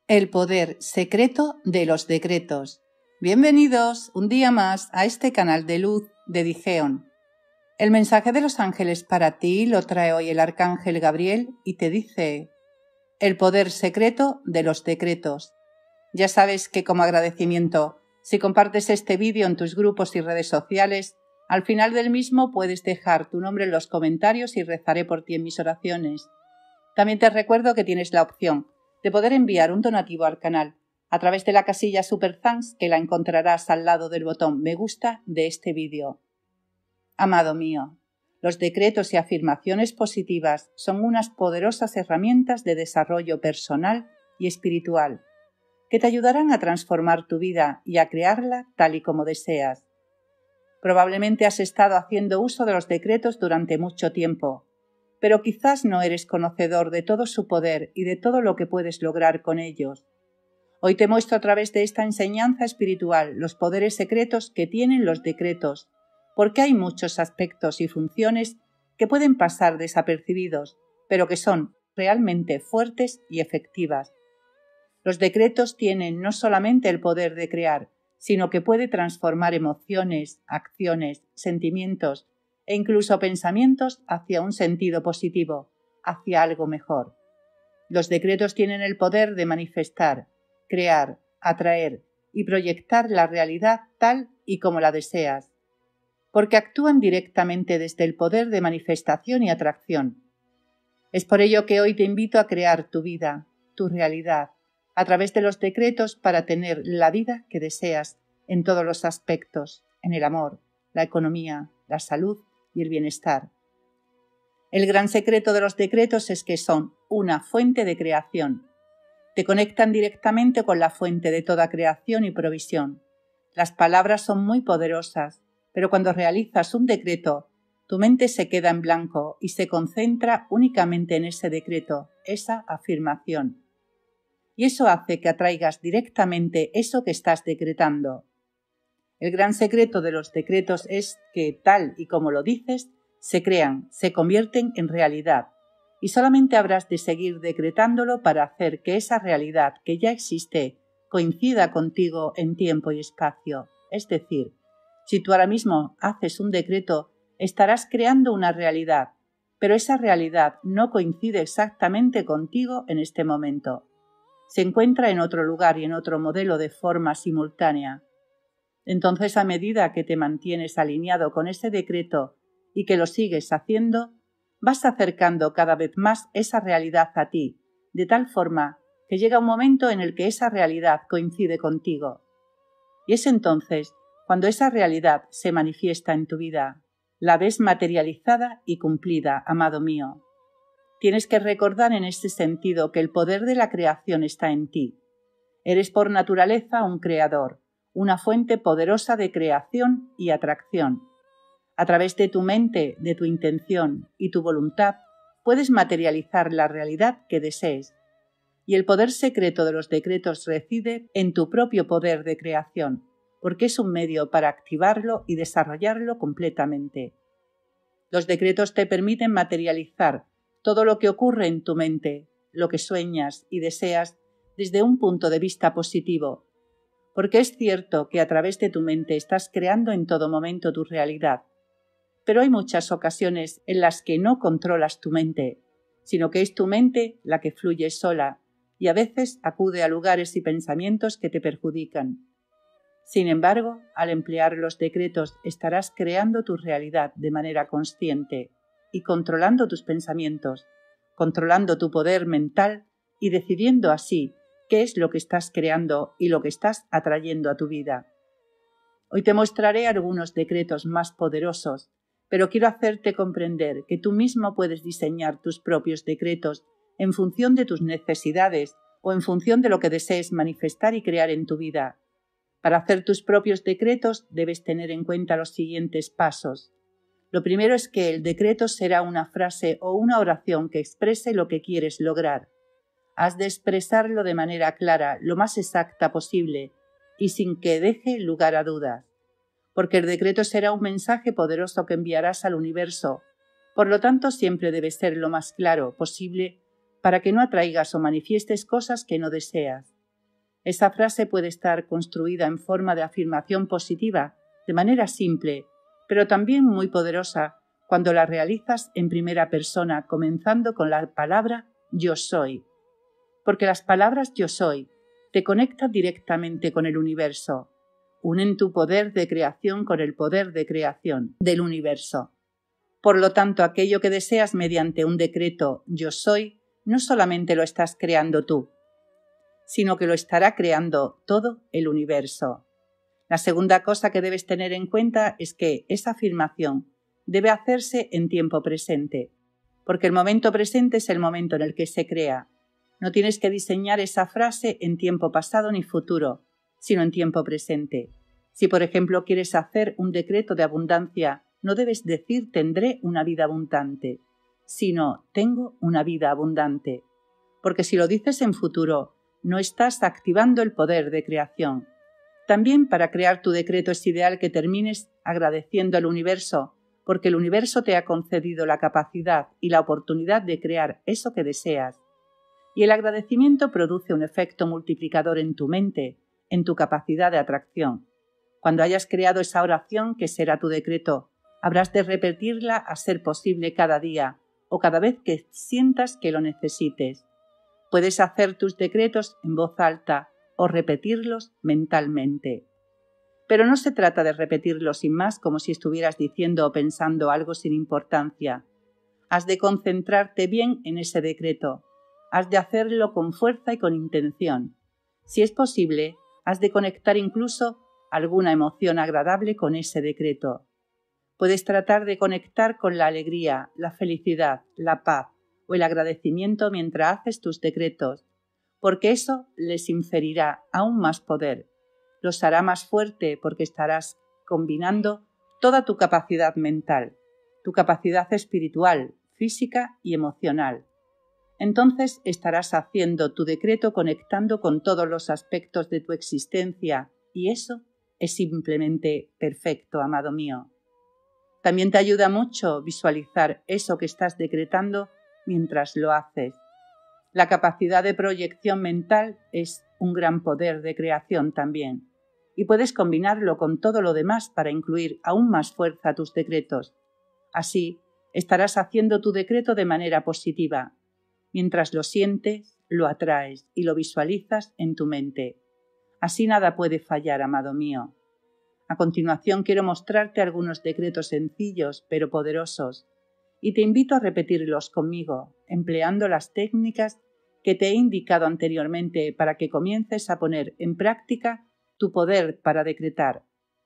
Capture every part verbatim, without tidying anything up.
El poder secreto de los decretos. Bienvenidos un día más a este canal de luz de Digeon. El mensaje de los ángeles para ti lo trae hoy el arcángel Gabriel y te dice: el poder secreto de los decretos. Ya sabes que como agradecimiento, si compartes este vídeo en tus grupos y redes sociales, al final del mismo puedes dejar tu nombre en los comentarios y rezaré por ti en mis oraciones. También te recuerdo que tienes la opción de poder enviar un donativo al canal a través de la casilla Super Thanks, que la encontrarás al lado del botón me gusta de este vídeo. Amado mío, los decretos y afirmaciones positivas son unas poderosas herramientas de desarrollo personal y espiritual que te ayudarán a transformar tu vida y a crearla tal y como deseas. Probablemente has estado haciendo uso de los decretos durante mucho tiempo, pero quizás no eres conocedor de todo su poder y de todo lo que puedes lograr con ellos. Hoy te muestro a través de esta enseñanza espiritual los poderes secretos que tienen los decretos, porque hay muchos aspectos y funciones que pueden pasar desapercibidos, pero que son realmente fuertes y efectivas. Los decretos tienen no solamente el poder de crear, sino que puede transformar emociones, acciones, sentimientos e incluso pensamientos hacia un sentido positivo, hacia algo mejor. Los decretos tienen el poder de manifestar, crear, atraer y proyectar la realidad tal y como la deseas, porque actúan directamente desde el poder de manifestación y atracción. Es por ello que hoy te invito a crear tu vida, tu realidad, a través de los decretos para tener la vida que deseas en todos los aspectos, en el amor, la economía, la salud y el bienestar. El gran secreto de los decretos es que son una fuente de creación. Te conectan directamente con la fuente de toda creación y provisión. Las palabras son muy poderosas, pero cuando realizas un decreto, tu mente se queda en blanco y se concentra únicamente en ese decreto, esa afirmación. Y eso hace que atraigas directamente eso que estás decretando. El gran secreto de los decretos es que, tal y como lo dices, se crean, se convierten en realidad, y solamente habrás de seguir decretándolo para hacer que esa realidad que ya existe coincida contigo en tiempo y espacio. Es decir, si tú ahora mismo haces un decreto, estarás creando una realidad, pero esa realidad no coincide exactamente contigo en este momento. Se encuentra en otro lugar y en otro modelo de forma simultánea. Entonces, a medida que te mantienes alineado con ese decreto y que lo sigues haciendo, vas acercando cada vez más esa realidad a ti, de tal forma que llega un momento en el que esa realidad coincide contigo. Y es entonces cuando esa realidad se manifiesta en tu vida. La ves materializada y cumplida, amado mío. Tienes que recordar en este sentido que el poder de la creación está en ti. Eres por naturaleza un creador, una fuente poderosa de creación y atracción. A través de tu mente, de tu intención y tu voluntad, puedes materializar la realidad que desees. Y el poder secreto de los decretos reside en tu propio poder de creación, porque es un medio para activarlo y desarrollarlo completamente. Los decretos te permiten materializar todo lo que ocurre en tu mente, lo que sueñas y deseas desde un punto de vista positivo, porque es cierto que a través de tu mente estás creando en todo momento tu realidad, pero hay muchas ocasiones en las que no controlas tu mente, sino que es tu mente la que fluye sola y a veces acude a lugares y pensamientos que te perjudican. Sin embargo, al emplear los decretos estarás creando tu realidad de manera consciente y controlando tus pensamientos, controlando tu poder mental y decidiendo así qué es lo que estás creando y lo que estás atrayendo a tu vida. Hoy te mostraré algunos decretos más poderosos, pero quiero hacerte comprender que tú mismo puedes diseñar tus propios decretos en función de tus necesidades o en función de lo que desees manifestar y crear en tu vida. Para hacer tus propios decretos debes tener en cuenta los siguientes pasos. Lo primero es que el decreto será una frase o una oración que exprese lo que quieres lograr. Has de expresarlo de manera clara, lo más exacta posible y sin que deje lugar a dudas, porque el decreto será un mensaje poderoso que enviarás al universo. Por lo tanto, siempre debe ser lo más claro posible para que no atraigas o manifiestes cosas que no deseas. Esa frase puede estar construida en forma de afirmación positiva, de manera simple, pero también muy poderosa cuando la realizas en primera persona, comenzando con la palabra yo soy. Porque las palabras yo soy te conectan directamente con el universo, unen tu poder de creación con el poder de creación del universo. Por lo tanto, aquello que deseas mediante un decreto yo soy, no solamente lo estás creando tú, sino que lo estará creando todo el universo. La segunda cosa que debes tener en cuenta es que esa afirmación debe hacerse en tiempo presente, porque el momento presente es el momento en el que se crea. No tienes que diseñar esa frase en tiempo pasado ni futuro, sino en tiempo presente. Si, por ejemplo, quieres hacer un decreto de abundancia, no debes decir tendré una vida abundante, sino tengo una vida abundante. Porque si lo dices en futuro, no estás activando el poder de creación. También para crear tu decreto es ideal que termines agradeciendo al universo, porque el universo te ha concedido la capacidad y la oportunidad de crear eso que deseas. Y el agradecimiento produce un efecto multiplicador en tu mente, en tu capacidad de atracción. Cuando hayas creado esa oración, que será tu decreto, habrás de repetirla a ser posible cada día o cada vez que sientas que lo necesites. Puedes hacer tus decretos en voz alta o repetirlos mentalmente. Pero no se trata de repetirlos sin más como si estuvieras diciendo o pensando algo sin importancia. Has de concentrarte bien en ese decreto. Has de hacerlo con fuerza y con intención. Si es posible, has de conectar incluso alguna emoción agradable con ese decreto. Puedes tratar de conectar con la alegría, la felicidad, la paz o el agradecimiento mientras haces tus decretos, porque eso les inferirá aún más poder. Los hará más fuerte porque estarás combinando toda tu capacidad mental, tu capacidad espiritual, física y emocional. Entonces estarás haciendo tu decreto conectando con todos los aspectos de tu existencia y eso es simplemente perfecto, amado mío. También te ayuda mucho visualizar eso que estás decretando mientras lo haces. La capacidad de proyección mental es un gran poder de creación también, y puedes combinarlo con todo lo demás para incluir aún más fuerza a tus decretos. Así, estarás haciendo tu decreto de manera positiva. Mientras lo sientes, lo atraes y lo visualizas en tu mente. Así nada puede fallar, amado mío. A continuación quiero mostrarte algunos decretos sencillos pero poderosos y te invito a repetirlos conmigo, empleando las técnicas que te he indicado anteriormente para que comiences a poner en práctica tu poder para decretar.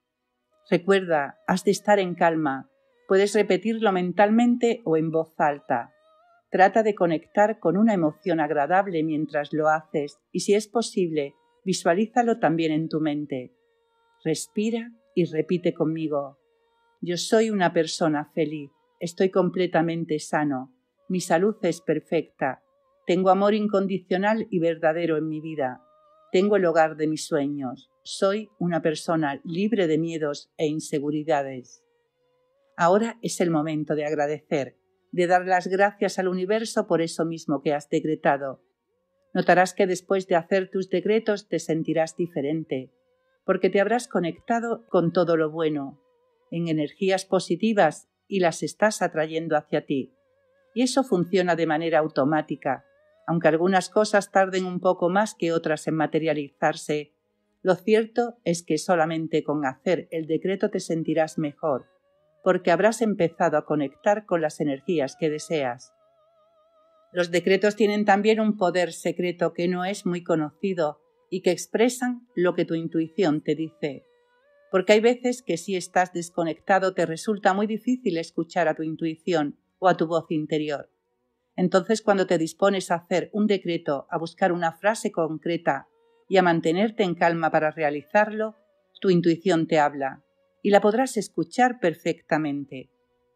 Recuerda, has de estar en calma. Puedes repetirlo mentalmente o en voz alta. Trata de conectar con una emoción agradable mientras lo haces y, si es posible, visualízalo también en tu mente. Respira y repite conmigo. Yo soy una persona feliz. Estoy completamente sano. Mi salud es perfecta. Tengo amor incondicional y verdadero en mi vida. Tengo el hogar de mis sueños. Soy una persona libre de miedos e inseguridades. Ahora es el momento de agradecer, de dar las gracias al universo por eso mismo que has decretado. Notarás que después de hacer tus decretos te sentirás diferente, porque te habrás conectado con todo lo bueno, en energías positivas y las estás atrayendo hacia ti. Y eso funciona de manera automática, aunque algunas cosas tarden un poco más que otras en materializarse. Lo cierto es que solamente con hacer el decreto te sentirás mejor, porque habrás empezado a conectar con las energías que deseas. Los decretos tienen también un poder secreto que no es muy conocido y que expresan lo que tu intuición te dice. Porque hay veces que si estás desconectado te resulta muy difícil escuchar a tu intuición o a tu voz interior. Entonces, cuando te dispones a hacer un decreto, a buscar una frase concreta y a mantenerte en calma para realizarlo, tu intuición te habla y la podrás escuchar perfectamente.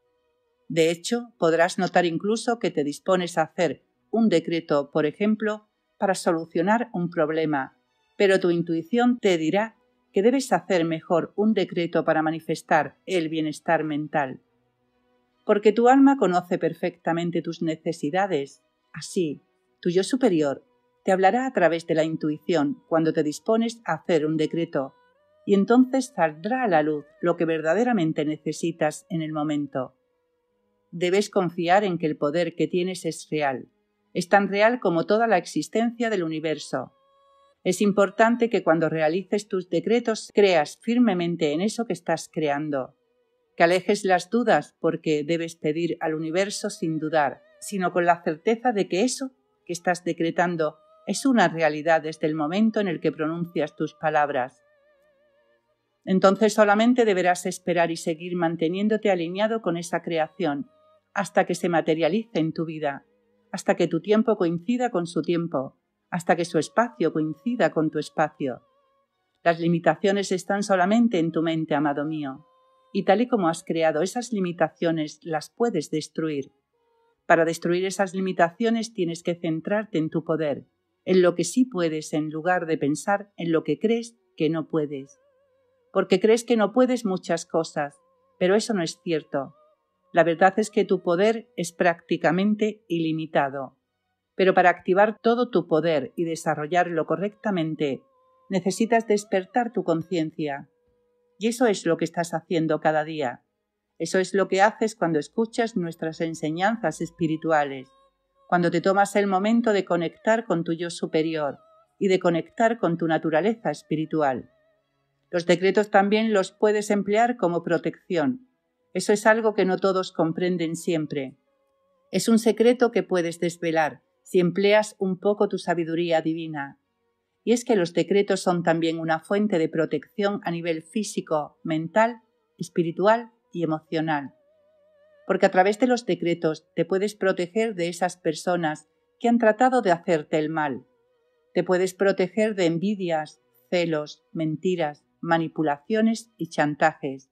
De hecho, podrás notar incluso que te dispones a hacer un decreto, por ejemplo, para solucionar un problema, pero tu intuición te dirá que debes hacer mejor un decreto para manifestar el bienestar mental. Porque tu alma conoce perfectamente tus necesidades. Así, tu yo superior te hablará a través de la intuición cuando te dispones a hacer un decreto, y entonces saldrá a la luz lo que verdaderamente necesitas en el momento. Debes confiar en que el poder que tienes es real, es tan real como toda la existencia del universo. Es importante que cuando realices tus decretos creas firmemente en eso que estás creando, que alejes las dudas porque debes pedir al universo sin dudar, sino con la certeza de que eso que estás decretando es una realidad desde el momento en el que pronuncias tus palabras. Entonces solamente deberás esperar y seguir manteniéndote alineado con esa creación hasta que se materialice en tu vida, hasta que tu tiempo coincida con su tiempo, hasta que su espacio coincida con tu espacio. Las limitaciones están solamente en tu mente, amado mío, y tal y como has creado esas limitaciones, las puedes destruir. Para destruir esas limitaciones tienes que centrarte en tu poder, en lo que sí puedes en lugar de pensar en lo que crees que no puedes. Porque crees que no puedes muchas cosas, pero eso no es cierto. La verdad es que tu poder es prácticamente ilimitado. Pero para activar todo tu poder y desarrollarlo correctamente, necesitas despertar tu conciencia. Y eso es lo que estás haciendo cada día. Eso es lo que haces cuando escuchas nuestras enseñanzas espirituales, cuando te tomas el momento de conectar con tu yo superior y de conectar con tu naturaleza espiritual. Los decretos también los puedes emplear como protección. Eso es algo que no todos comprenden siempre. Es un secreto que puedes desvelar si empleas un poco tu sabiduría divina. Y es que los decretos son también una fuente de protección a nivel físico, mental, espiritual y emocional. Porque a través de los decretos te puedes proteger de esas personas que han tratado de hacerte el mal. Te puedes proteger de envidias, celos, mentiras, manipulaciones y chantajes.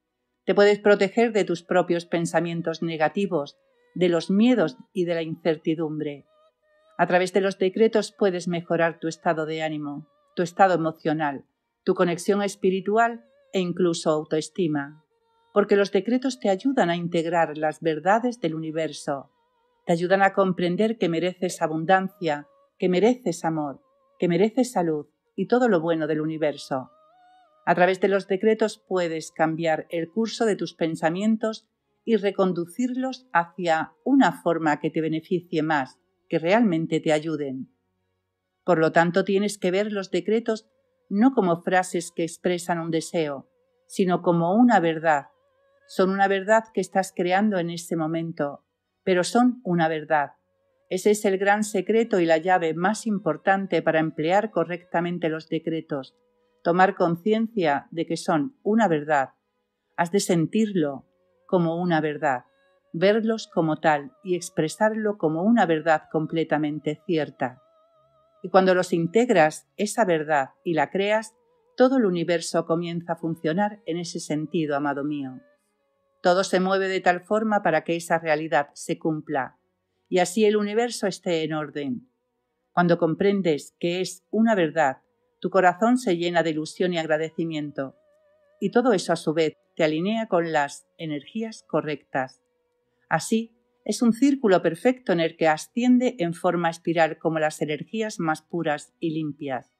Te puedes proteger de tus propios pensamientos negativos, de los miedos y de la incertidumbre. A través de los decretos puedes mejorar tu estado de ánimo, tu estado emocional, tu conexión espiritual e incluso autoestima. Porque los decretos te ayudan a integrar las verdades del universo. Te ayudan a comprender que mereces abundancia, que mereces amor, que mereces salud y todo lo bueno del universo. A través de los decretos puedes cambiar el curso de tus pensamientos y reconducirlos hacia una forma que te beneficie más, que realmente te ayuden. Por lo tanto, tienes que ver los decretos no como frases que expresan un deseo, sino como una verdad. Son una verdad que estás creando en ese momento, pero son una verdad. Ese es el gran secreto y la llave más importante para emplear correctamente los decretos. Tomar conciencia de que son una verdad. Has de sentirlo como una verdad, verlos como tal y expresarlo como una verdad completamente cierta. Y cuando los integras, esa verdad, y la creas, todo el universo comienza a funcionar en ese sentido, amado mío. Todo se mueve de tal forma para que esa realidad se cumpla, y así el universo esté en orden. Cuando comprendes que es una verdad, tu corazón se llena de ilusión y agradecimiento, y todo eso a su vez te alinea con las energías correctas. Así, es un círculo perfecto en el que asciende en forma espiral como las energías más puras y limpias.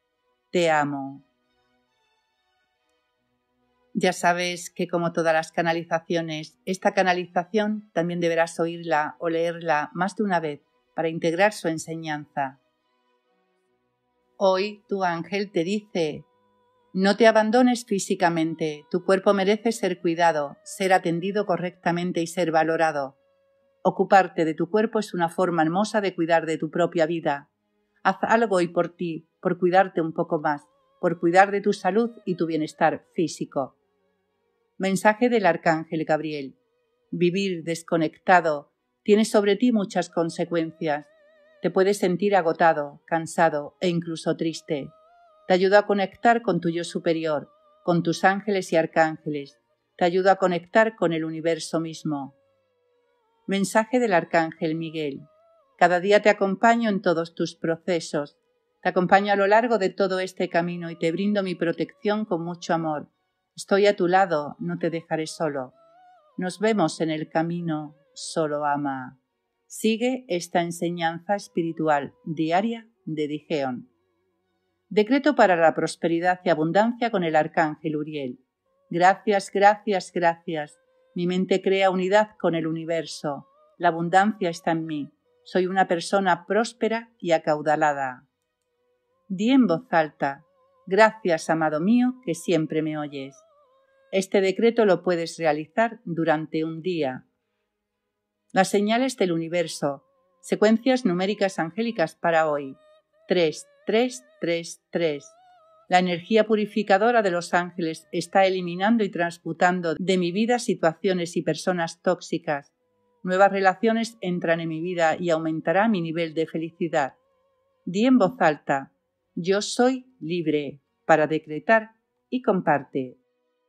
Te amo. Ya sabes que, como todas las canalizaciones, esta canalización también deberás oírla o leerla más de una vez para integrar su enseñanza. Hoy tu ángel te dice: no te abandones físicamente, tu cuerpo merece ser cuidado, ser atendido correctamente y ser valorado. Ocuparte de tu cuerpo es una forma hermosa de cuidar de tu propia vida. Haz algo hoy por ti, por cuidarte un poco más, por cuidar de tu salud y tu bienestar físico. Mensaje del Arcángel Gabriel. Vivir desconectado tiene sobre ti muchas consecuencias. Te puedes sentir agotado, cansado e incluso triste. Te ayuda a conectar con tu yo superior, con tus ángeles y arcángeles. Te ayuda a conectar con el universo mismo. Mensaje del Arcángel Miguel. Cada día te acompaño en todos tus procesos. Te acompaño a lo largo de todo este camino y te brindo mi protección con mucho amor. Estoy a tu lado, no te dejaré solo. Nos vemos en el camino, solo ama. Sigue esta enseñanza espiritual diaria de Digeón. Decreto para la prosperidad y abundancia con el arcángel Uriel. Gracias, gracias, gracias. Mi mente crea unidad con el universo. La abundancia está en mí. Soy una persona próspera y acaudalada. Di en voz alta: gracias, amado mío, que siempre me oyes. Este decreto lo puedes realizar durante un día. Las señales del universo. Secuencias numéricas angélicas para hoy. tres, tres, tres, tres. La energía purificadora de los ángeles está eliminando y transmutando de mi vida situaciones y personas tóxicas. Nuevas relaciones entran en mi vida y aumentará mi nivel de felicidad. Di en voz alta: yo soy libre, para decretar y comparte.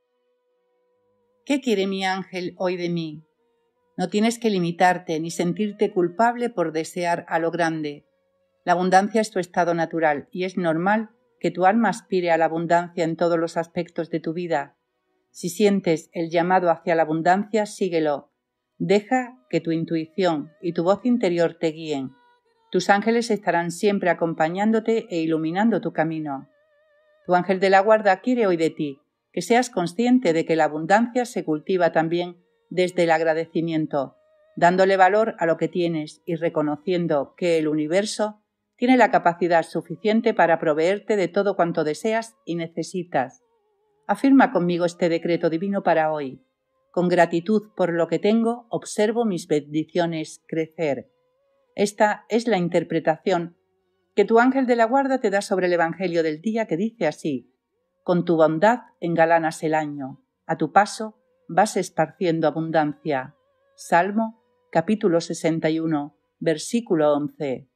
¿Qué quiere mi ángel hoy de mí? No tienes que limitarte ni sentirte culpable por desear a lo grande. La abundancia es tu estado natural y es normal que tu alma aspire a la abundancia en todos los aspectos de tu vida. Si sientes el llamado hacia la abundancia, síguelo. Deja que tu intuición y tu voz interior te guíen. Tus ángeles estarán siempre acompañándote e iluminando tu camino. Tu ángel de la guarda quiere hoy de ti que seas consciente de que la abundancia se cultiva también desde el agradecimiento, dándole valor a lo que tienes y reconociendo que el universo tiene la capacidad suficiente para proveerte de todo cuanto deseas y necesitas. Afirma conmigo este decreto divino para hoy. Con gratitud por lo que tengo, observo mis bendiciones crecer. Esta es la interpretación que tu ángel de la guarda te da sobre el Evangelio del día, que dice así: con tu bondad engalanas el año, a tu paso vas esparciendo abundancia. Salmo, capítulo sesenta y uno, versículo once.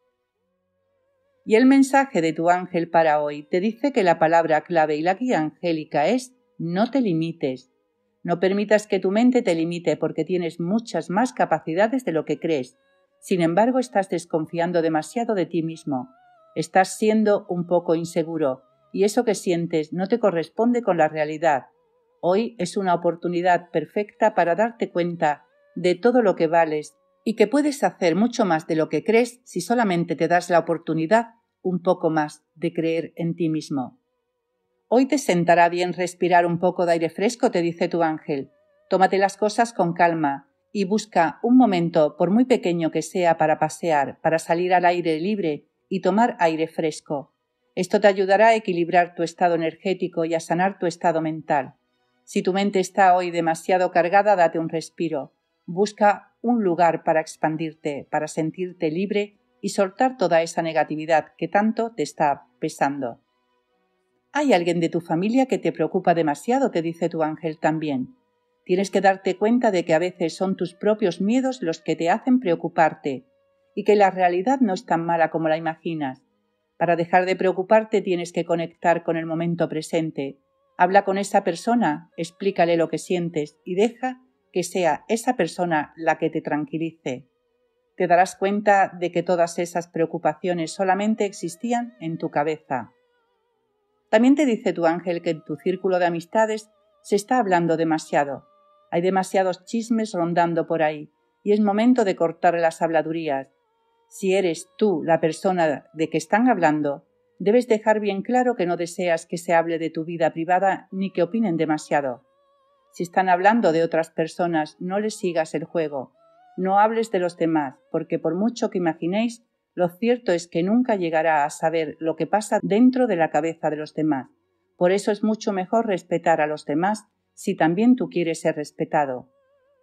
Y el mensaje de tu ángel para hoy te dice que la palabra clave y la guía angélica es: no te limites. No permitas que tu mente te limite porque tienes muchas más capacidades de lo que crees. Sin embargo, estás desconfiando demasiado de ti mismo. Estás siendo un poco inseguro y eso que sientes no te corresponde con la realidad. Hoy es una oportunidad perfecta para darte cuenta de todo lo que vales y que puedes hacer mucho más de lo que crees si solamente te das la oportunidad un poco más de creer en ti mismo. Hoy te sentará bien respirar un poco de aire fresco, te dice tu ángel. Tómate las cosas con calma y busca un momento, por muy pequeño que sea, para pasear, para salir al aire libre y tomar aire fresco. Esto te ayudará a equilibrar tu estado energético y a sanar tu estado mental. Si tu mente está hoy demasiado cargada, date un respiro. Busca un lugar para expandirte, para sentirte libre y soltar toda esa negatividad que tanto te está pesando. Hay alguien de tu familia que te preocupa demasiado, te dice tu ángel también. Tienes que darte cuenta de que a veces son tus propios miedos los que te hacen preocuparte y que la realidad no es tan mala como la imaginas. Para dejar de preocuparte tienes que conectar con el momento presente. Habla con esa persona, explícale lo que sientes y deja que sea esa persona la que te tranquilice. Te darás cuenta de que todas esas preocupaciones solamente existían en tu cabeza. También te dice tu ángel que en tu círculo de amistades se está hablando demasiado. Hay demasiados chismes rondando por ahí y es momento de cortar las habladurías. Si eres tú la persona de que están hablando, debes dejar bien claro que no deseas que se hable de tu vida privada ni que opinen demasiado. Si están hablando de otras personas, no les sigas el juego. No hables de los demás, porque por mucho que imaginéis, lo cierto es que nunca llegará a saber lo que pasa dentro de la cabeza de los demás. Por eso es mucho mejor respetar a los demás si también tú quieres ser respetado.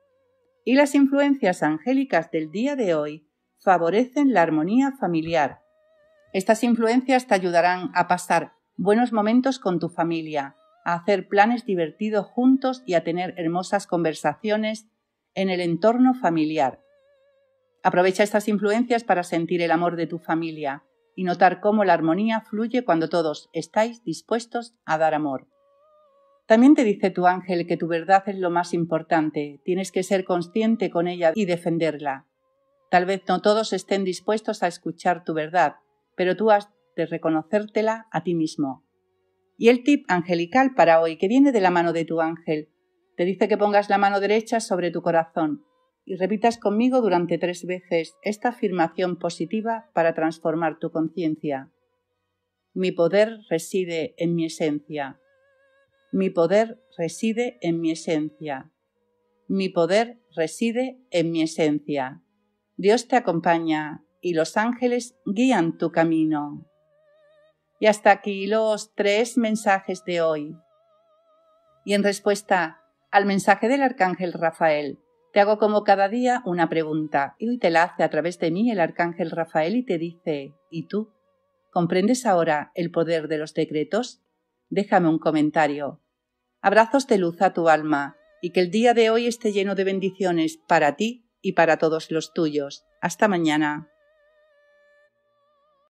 Y las influencias angélicas del día de hoy favorecen la armonía familiar. Estas influencias te ayudarán a pasar buenos momentos con tu familia, a hacer planes divertidos juntos y a tener hermosas conversaciones en el entorno familiar. Aprovecha estas influencias para sentir el amor de tu familia y notar cómo la armonía fluye cuando todos estáis dispuestos a dar amor. También te dice tu ángel que tu verdad es lo más importante, tienes que ser consciente con ella y defenderla. Tal vez no todos estén dispuestos a escuchar tu verdad, pero tú has de reconocértela a ti mismo. Y el tip angelical para hoy, que viene de la mano de tu ángel, te dice que pongas la mano derecha sobre tu corazón y repitas conmigo durante tres veces esta afirmación positiva para transformar tu conciencia. Mi poder reside en mi esencia. Mi poder reside en mi esencia. Mi poder reside en mi esencia. Dios te acompaña y los ángeles guían tu camino. Y hasta aquí los tres mensajes de hoy. Y en respuesta al mensaje del Arcángel Rafael, te hago como cada día una pregunta y hoy te la hace a través de mí el Arcángel Rafael y te dice, ¿y tú? ¿Comprendes ahora el poder de los decretos? Déjame un comentario. Abrazos de luz a tu alma y que el día de hoy esté lleno de bendiciones para ti y para todos los tuyos. Hasta mañana.